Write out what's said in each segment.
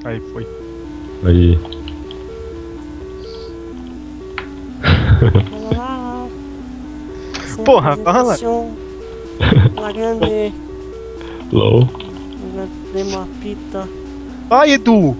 Aí, foi. Aí. Olá. Porra, fala. La grande. LOL. De uma pita. Ai, Edu!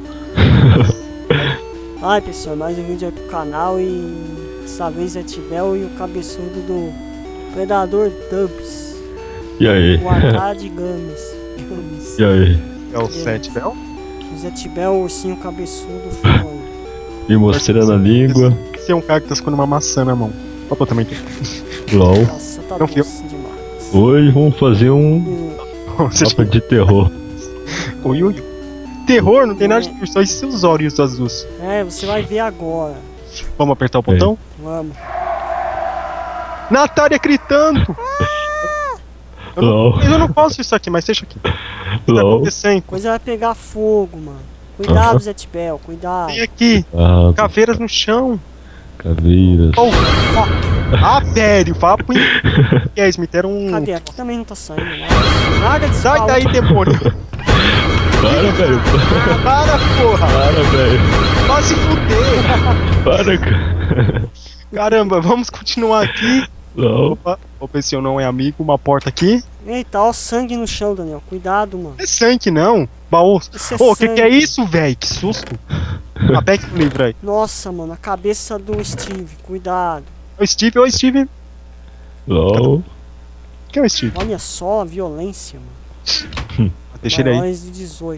Ai, pessoal, mais um vídeo aí pro canal e dessa vez é Tibel e o cabeçudo do Predador Dubs. E aí? O Arcade Games. E aí? É o 7, Bel? O Zé Tibel, o ursinho cabeçudo, foi. Me mostrando a língua. Esse é um cara que tá escondendo uma maçã na mão. Opa, também tem. LOL. Nossa, tá Não, filho. doce demais. Hoje vamos fazer um mapa de terror. O Yuyu. Terror, não tem nada de terror, só esses olhos azuis. É, você vai ver agora. Vamos apertar o botão? Vamos. Natália gritando! LOL. Eu não posso isso aqui, mas deixa aqui. O que tá LOL. acontecendo? Coisa vai pegar fogo, mano. Cuidado, Zé Tibel, cuidado. Tem aqui, Ah, caveiras no chão. caveiras. Oh, fuck. Ah, velho, fala pro Yes, me deram um. Cadê? Aqui também não tá saindo. Larga de Sai spawn. daí, demônio! Para, velho. Para, porra! Para, velho. Vai se fuder! Para, cara. Caramba, vamos continuar aqui. LOL. Opa, opa, esse eu não é amigo, uma porta aqui. Eita, ó, sangue no chão, Daniel. Cuidado, mano. É sangue, não. Baú. Isso é Ô, o que sangue. é isso, velho? Que susto. Pega o livro aí. Nossa, mano, a cabeça do Steve. Cuidado. Ô, Steve. LOL. Quem é o Steve? Olha só a violência, mano. Deixa ele aí. Maiores de 18.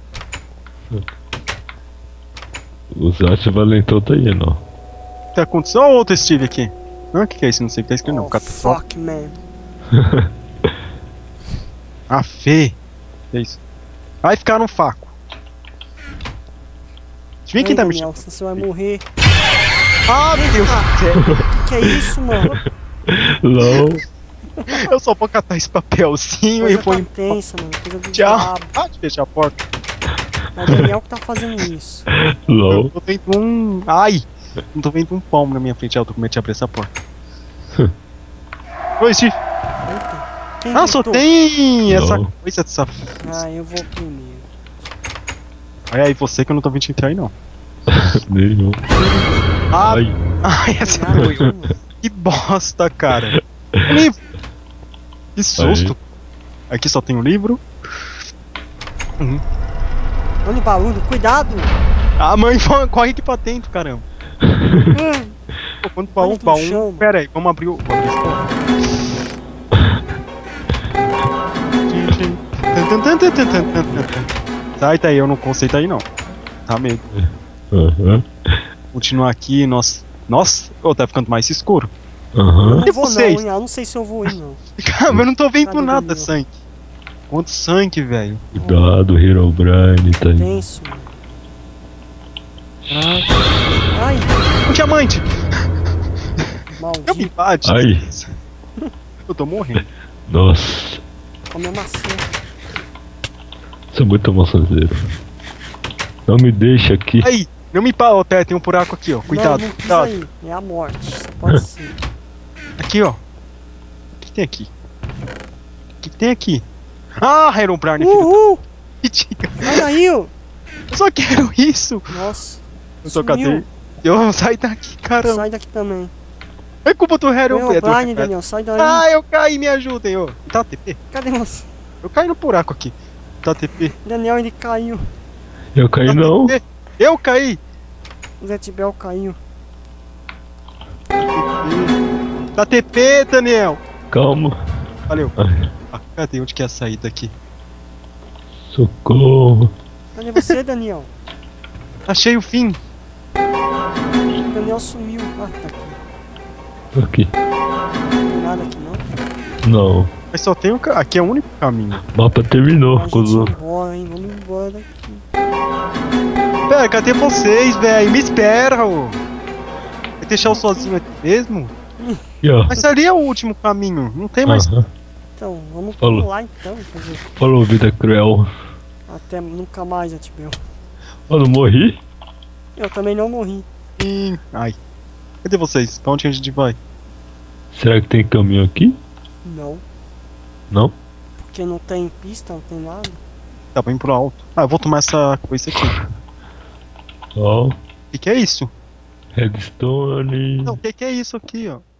O Zat Valentou tá aí, não. O que tá acontecendo? Ó, outro Steve aqui. Ah, o que é isso? Não sei o que tá escrito, não. Oh, Catastrófe. fuck, man. A Fê. É isso. Vai ficar no faco. Vem quem Ei, tá Daniel, mexendo. você vai morrer. Ah, meu Deus do céu. Que é isso, mano? LOL. Eu só vou catar esse papelzinho e Coisa vou. tá tensa, mano. Coisa do Tchau. diabo. Ah, de fechar a porta. É o Daniel que tá fazendo isso. LOL. Eu tô vendo um. Ai! Não tô vendo um palmo na minha frente. Eu tô com medo de abrir essa porta. Oi, Steve. Eita. Quem Ah, só gritou? tem essa Não. coisa dessa. Ah, eu vou primeiro. Aí, você que eu não tô vendo entrar aí, não. Nenhum. Ah, Ai. ai, essa Nada, doeu. mano. Que bosta, cara. Um livro. Que susto. Aqui só tem um livro. Olha o barulho, cuidado! A mãe corre aqui pra dentro, caramba. Pô, quanto baú, Olha aqui no baú. chão. Pera aí, vamos abrir o. Vamos abrir esse baú. Sai daí, eu não conceito aí não. Tá medo. Aham. Continuar aqui, nossa, tá ficando mais escuro. Aham. Não E vou vocês? não, hein? Eu não sei se eu vou ir, não. Caramba, eu não tô vendo Cadê nada, Danilo? sangue. Quanto sangue, velho. Cuidado, Herobrine tá aí. Tenso, mano. Ai, Um diamante! maldito. Eu me bate. Ai. Eu tô morrendo. Nossa. Come a maçã. Isso é muito maçanzeiro. Não me deixa aqui. Aí, não me pá, ó, tem um buraco aqui, ó. Cuidado, Não, não precisa cuidado. ir. É a morte. Só pode ser. Aqui, ó. O que tem aqui? O que tem aqui? Ah, Herobrine, filho. Uhul! Que diga. Sai daí, ó. Eu só quero isso. Nossa. Eu só Sumiu. catei. Eu sai daqui, caramba. Sai daqui também. É culpa do Herobrine. Brian, Daniel, sai daí. Ah, eu caí, me ajudem, ó. Tá TP? Cadê você? Eu caí no buraco aqui. Tá TP? Daniel, ele caiu. Eu caí não. TP? Eu caí. O Zé Tibel caiu. Tá TP, Daniel. Calma. Valeu. Ai, Ah, cadê? Onde que é a saída aqui? socorro. Cadê você, Daniel? Achei o fim. O Daniel sumiu. Ah, tá aqui. Tô aqui. Não tem nada aqui, não. Não. Mas só tem aqui é o único caminho. O mapa terminou. A gente Cozou. ir embora, hein? Vamos embora daqui. Pera, cadê vocês, velho? Me espera, ô. Vai deixar eu sozinho aqui mesmo? Aqui, ó. Mas ali é o último caminho. Não tem mais. Aham. Então, vamos Falou. pular então. Fazer Falou, vida cruel. até nunca mais, Zé Tibel. Eu não morri? Eu também não morri. Ai. Cadê vocês? Pra onde a gente vai? Será que tem caminho aqui? Não. Não? Porque não tem pista, não tem nada. Tá bem pro alto. Ah, eu vou tomar essa coisa aqui. Ó, Que é isso? Redstone. Não, o que é isso aqui, ó?